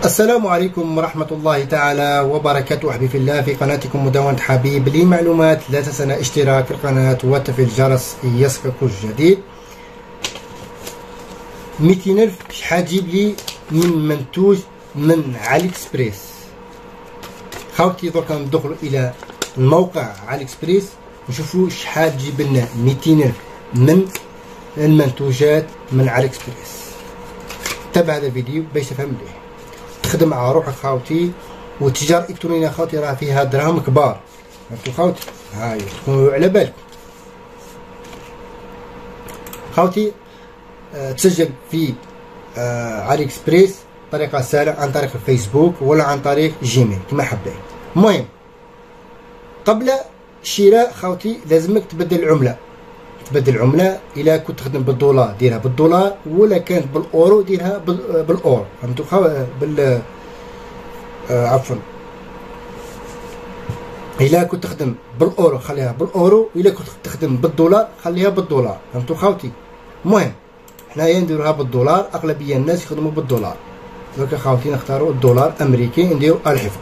السلام عليكم ورحمة الله تعالى وبركاته. أحبي في الله في قناتكم مدونة حبيب لمعلومات. لا تنسى اشتراك في القناة وتفعيل الجرس يصلك الجديد. 200,000 شحال تجيب لي من منتوج من علي اكسبريس. خاوتي دركا ندخلوا إلى الموقع علي اكسبريس نشوفوا شحال تجيب لنا 200,000 من المنتوجات من علي اكسبريس. تابع هذا الفيديو باش تفهم مليح، تخدم على روحك خاوتي. والتجارة الإلكترونية خاوتي راه فيها دراهم كبار، فهمتوا خاوتي؟ هاي تكونوا على بالكم خاوتي. تسجل في علي اكسبريس بطريقة سهلة عن طريق الفيسبوك ولا عن طريق جيميل كما حبيت. المهم قبل الشراء خاوتي لازمك تبدل العملة. تبدل العملة إلا كنت تخدم بالدولار ديرها بالدولار، ولا كانت بالأورو ديرها بالأورو، فهمتوا عفوا إلا كنت تخدم بالأورو خليها بالأورو، إلا كنت تخدم بالدولار خليها بالدولار، فهمتوا خاوتي؟ المهم حنايا نديروها بالدولار، أغلبية الناس يخدموا بالدولار. درك خاوتي نختاروا الدولار أمريكي نديروا الحفظ.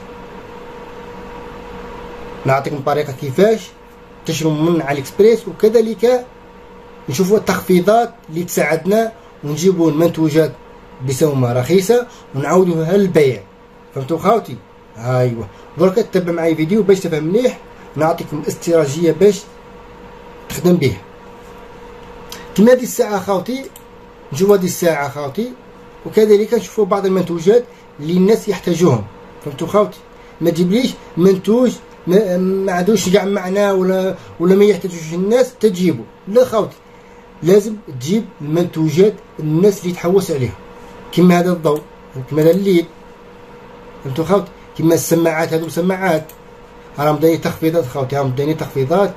نعطيكم طريقة كيفاش تشروا من علي اكسبريس، وكذلك نشوفوا التخفيضات اللي تساعدنا ونجيبوا المنتوجات بسومة رخيصة ونعاودوها للبيع، فهمتوا خاوتي؟ ايوا درك تتبع معايا فيديو باش تفهم مليح، نعطيكم استراتيجية باش تخدم بها. كما هذه الساعة خاوتي نشوفوا هذه الساعة خاوتي، وكذلك نشوفوا بعض المنتوجات اللي الناس يحتاجوهم، فهمتوا خاوتي؟ ما تجيبليش منتوج ما عندوش كاع معنى ولا ما يحتاجوش الناس تجيبه، لا خاوتي، لازم تجيب المنتوجات الناس اللي تحوس عليها، كما هذا الضوء، كما هذا الليل، فهمتوا خاوتي؟ كما السماعات، هذو سماعات راهم دايرين تخفيضات خاوتي، راهم دايرين تخفيضات.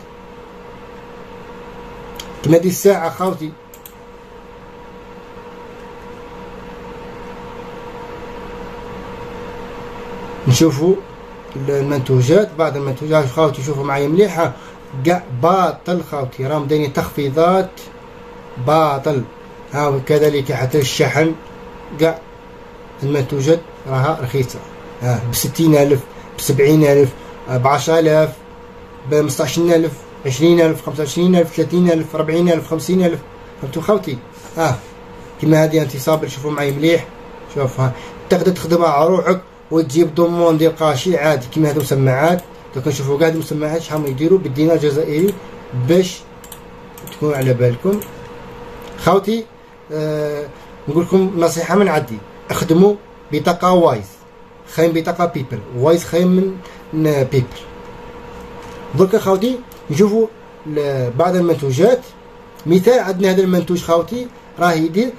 كما هذه الساعة خاوتي نشوفوا المنتوجات، بعض المنتوجات خاوتي شوفوا معايا مليحة كاع باطل خاوتي، راهم دايرين تخفيضات باطل. ها كذلك حتى الشحن كاع المنتوجات راها رخيصة، ب60,000 ب70,000 ب10,000 ب15,000 20,000 25,000 30,000 40,000 50,000، فهمتوا خاوتي؟ كما هذه انت صابر شوفوا معايا مليح. شوف تقدر تخدمها على روحك وتجيب ضمون ديال قاشي عادي كما هذو سماعات. دوك نشوفوا كاع هاد المسماعات شحال يديروا بالدينار الجزائري باش تكونوا على بالكم خاوتي. نقول لكم نصيحه من عندي، اخدموا بطاقه وايز خايم بطاقه بيبل، وايز خايم من بيبل. درك خاوتي نشوفوا بعض المنتوجات. مثال عندنا هذا المنتوج خاوتي راه يدير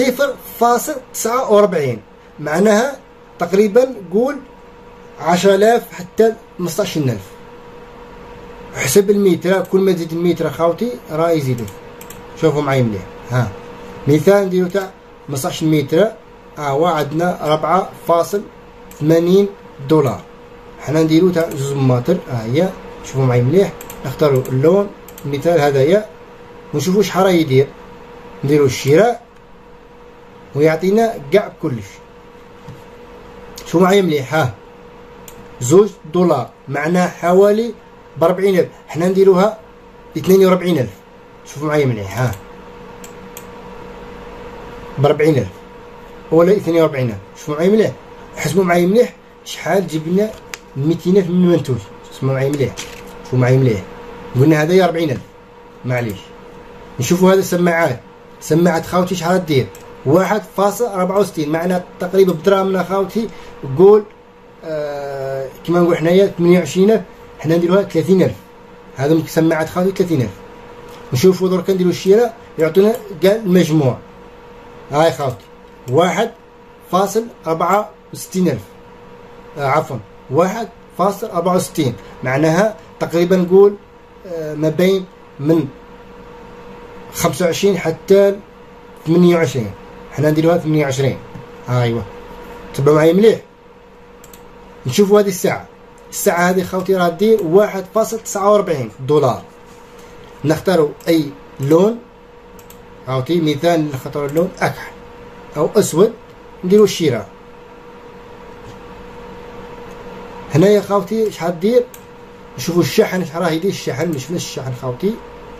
0.49، معناها تقريبا قول 10,000 حتى 15,000 حسب المتر. كل ما تزيد المتر خاوتي راه يزيدو. شوفوا معايا مليح، مثال نديرو تاع 15 متر عندنا 4.80 دولار. حنا نديرو تاع 2 متر. هي شوفوا معايا مليح، نختاروا اللون مثال هذايا ونشوفوا شحال راه يدير. نديرو الشراء ويعطينا كاع كلش. شوفوا معايا مليح، 2 دولار معناه حوالي ب40,000. حنا نديروها ب42,000. شوفوا معايا مليح، ب40,000 ولا 42,000. شوفوا معايا مليح، حسبوا معايا مليح شحال جيب لنا 200,000 من المنتوج. اسمعوا معايا مليح، شوفوا معايا مليح، قلنا هذايا 40,000 معليش. نشوفوا هذا السماعات، سماعات خاوتي شحال دير 1.64، معناه تقريبا بدراهمنا خاوتي قول كما نقول حنايا 28,000. حنا نديروها 30,000. هذا سماعات خاوتي 30,000. نشوفوا دركا نديرو الشراء يعطونا كاع المجموع. هاي خاوتي 1.64,000 عفوا 1.64، معناها تقريبا نقول ما بين من 25 حتى 28. حنا نديروها 28. ايوا تبعوا معايا مليح. نشوفوا هذه الساعة هذه خاوتي راه دير 1.49 دولار. نختاروا اي لون خاوتي، مثال نختاروا اللون اكحل او اسود، نديروا الشراء. هنايا خاوتي شحال دير؟ نشوفوا الشحن شحال راه يدير الشحن. مش الشحن خاوتي،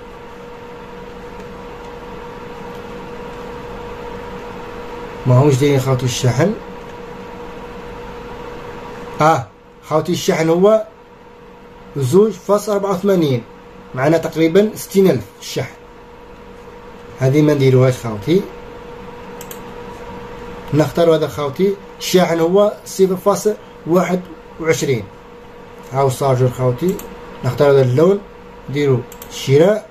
ما هوش دايرين خاوتي الشحن. خاوتي الشحن هو 2.84، معنا تقريبا 60,000 الشحن. هذه ما نديروهاش خاوتي، نختار هذا خاوتي. الشاحن هو 0.21. هاو الصارجر خاوتي، نختار هذا اللون، نديرو شراء.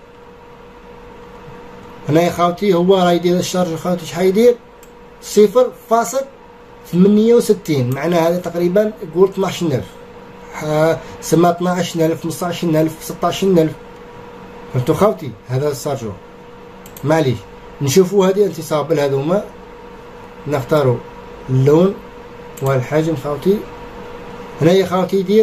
هنايا خاوتي هو راه يدير الشارجر خاوتي شحال يدير؟ 0.68، معناها هذا تقريبا قول 12,000. سما 12,000 15,000 16,000. فهمتو خاوتي؟ هذا الصارجر. معليش نشوفوا هذه انتصاب هذوما، نختاروا اللون والحجم خاوتي. هنايا خاوتي يدير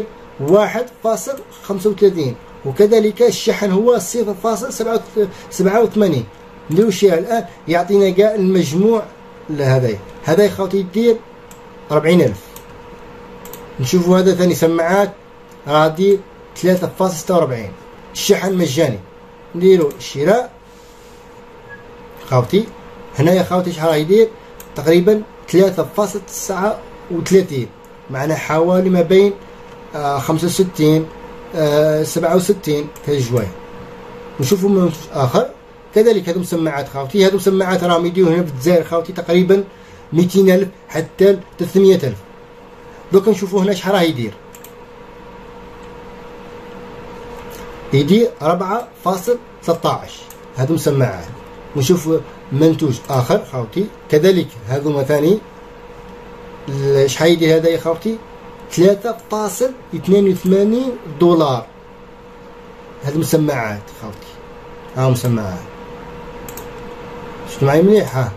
1.35، وكذلك الشحن هو 0.87. نديرو شي الان يعطينا كاع المجموع لهذايا. هذا خاوتي يدير 40,000. نشوفوا هذا ثاني سماعات راه دير 3.46. الشحن مجاني. نديرو شراء خاوتي. هنايا خاوتي شحال راه يدير؟ تقريبا 3.39، معنا حوالي ما بين 65 67 كالجواي. نشوفوا منتوج اخر كذلك. هذو مسماعات خاوتي، هذو مسماعات راهم يديروا هنا في الجزائر خاوتي تقريبا 200,000 حتى 300,000. دوك نشوفوا هنا شحال راه يدير. يدير 4.13. هذو مسماعات. ونشوف منتوج اخر خاوتي كذلك. هذوما ثاني شحال يدير هذا يا خاوتي؟ 3.82 دولار. هذو مسماعات خاوتي، ها مسماعات. شفتوا معايا مليح؟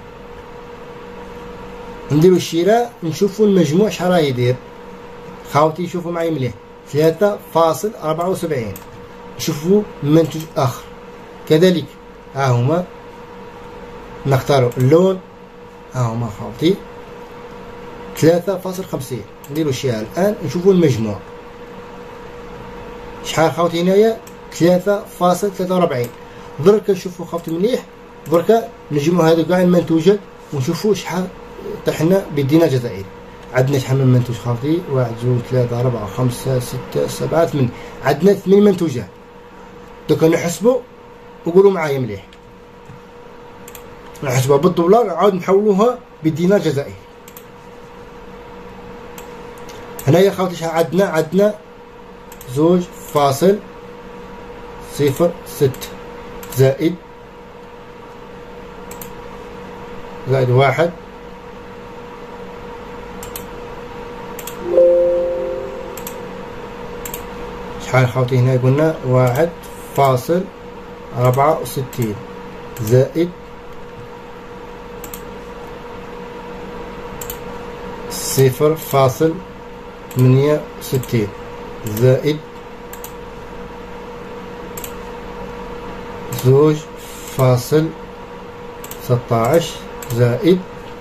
نديرو الشراء، نشوفوا المجموع شحال راه يدير خاوتي. شوفوا معايا مليح، 3.74. نشوفوا منتوج اخر كذلك. هما نختاروا اللون، هما خاوتي 3.50. نديرو شيها الان، نشوفوا المجموع شحال خاوتي. هنايا 3.43. درك نشوفوا خاوتي مليح. درك نجمعوا هادو كاع المنتوجات ونشوفوا شحال طحنا بالدينار الجزائري. عندنا شحال من منتوج خاوتي؟ 1 2 3 4 5 6 7 8. عندنا 8 منتوجات. دوكا نحسبوا وقولوا معايا مليح. نحسبوها بالدولار عاود نحولوها بالدينار الجزائري. هنايا خاوتي شحال عندنا 2.06 زائد 1. شحال خاوتي هنا؟ قلنا 1.64 زائد 0.68 زائد 2.16 زائد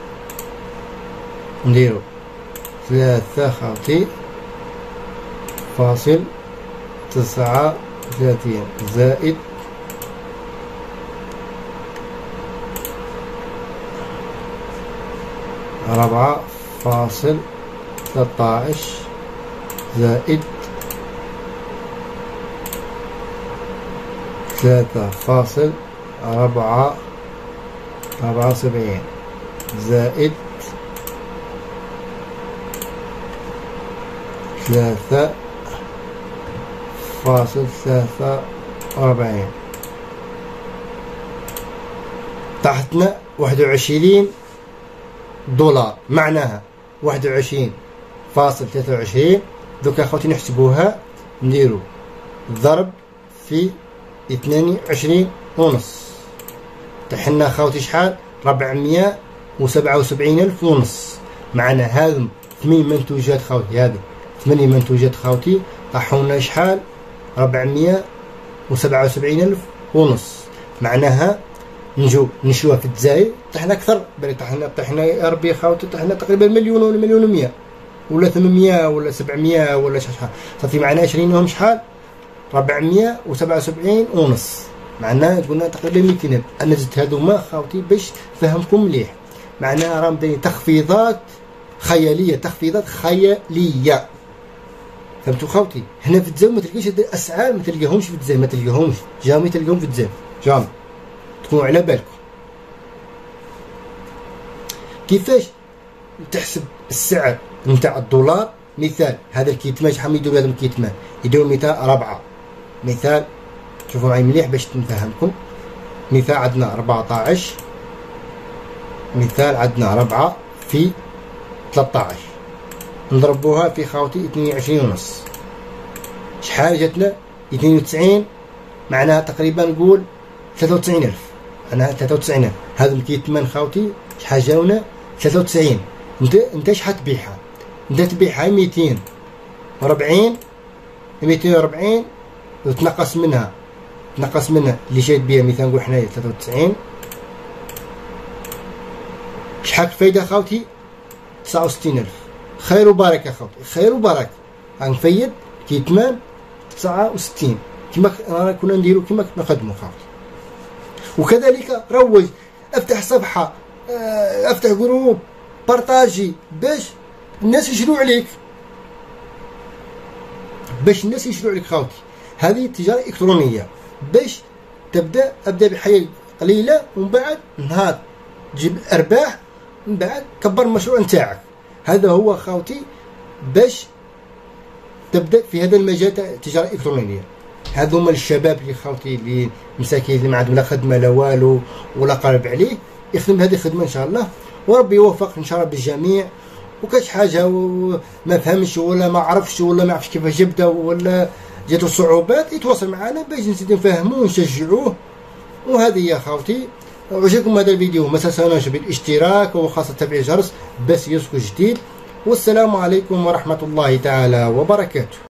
نديرو 3 خاوتي فاصل 39 زائد 4.13 زائد 3.74 زائد 3.43. طاحتنا 21 دولار، معناها 21.23. دوكا اخوتي نحسبوها، نديرو ضرب في 22.5. طحنا اخوتي شحال؟ 477,000 ونص. معنا هذم 8 منتوجات خاوتي، هذو 8 منتوجات خاوتي طاحونا شحال؟ 477,000 ونص. معناها نجو نشوها في الجزائر طحنا اكثر، بل طحنا يا ربي خاوتي، طحنا تقريبا 1,000,000 و1,100,000. ولا 800 ولا 700 ولا شحال، صافي معنا 20 يوم شحال 477 ونص، معناها قلنا تقريبا 200 ألف. انا زدت هذوما خاوتي باش نفهمكم مليح، معناها راه مدايرين تخفيضات خياليه، تخفيضات خياليه، فهمتوا خاوتي؟ هنا في التزاوم ما تلقاش هاد الاسعار، ما تلقاهمش في التزاوم، ما تلقاهمش جامي، تلقاهم في التزاوم جامي، تكونوا على بالكم. كيفاش تحسب السعر نتاع الدولار؟ مثال هذا الكيتمان شحال يديروا هذا الكيتمان؟ يديروا مثال 4، مثال شوفوا معايا مليح باش نفهمكم. مثال عندنا 14، مثال عندنا 4 في 13 نضربوها في خاوتي 22 ونص، شحال جاتنا؟ 92، معناها تقريبا نقول 93 ألف، معناها 93 ألف. هذا الكيتمان خاوتي شحال جاونا؟ 93. انت شحال تبيعها؟ انت تبيعها 240 وتنقص منها اللي شايد بها، مثلا نقول حنايا 93، شحال الفايدة خاوتي؟ 69 ألف. خير وبركة خاوتي، خير وبركة. غنفيد كيتمان 69 كما كنا نديرو، كما كنا نخدمو خاوتي. وكذلك روج، افتح صفحة، افتح جروب، بارطاجي باش الناس يشرو عليك، خاوتي. هذه التجارة الإلكترونية، باش ابدا بحاجة قليلة، ومن بعد نهار تجيب ارباح، من بعد كبر المشروع نتاعك. هذا هو خاوتي باش تبدا في هذا المجال تاع التجارة الإلكترونية. هذو هما الشباب اللي خاوتي اللي مساكين اللي ما عندهم لا خدمة لا والو ولا قارب عليه، يخدم هذه الخدمة ان شاء الله، وربي يوفق ان شاء الله بالجميع. وكاش حاجة ما فهمش ولا ما عرفش ولا ما عرفش كيفاش يبدا ولا جاتو صعوبات، يتواصل معنا باش نزيدو نفهموه ونشجعوه. وهذه يا خاوتي، عجبكم هذا الفيديو ما تنسوناش بالاشتراك وخاصة تفعيل الجرس باش يوصلكم جديد. والسلام عليكم ورحمة الله تعالى وبركاته.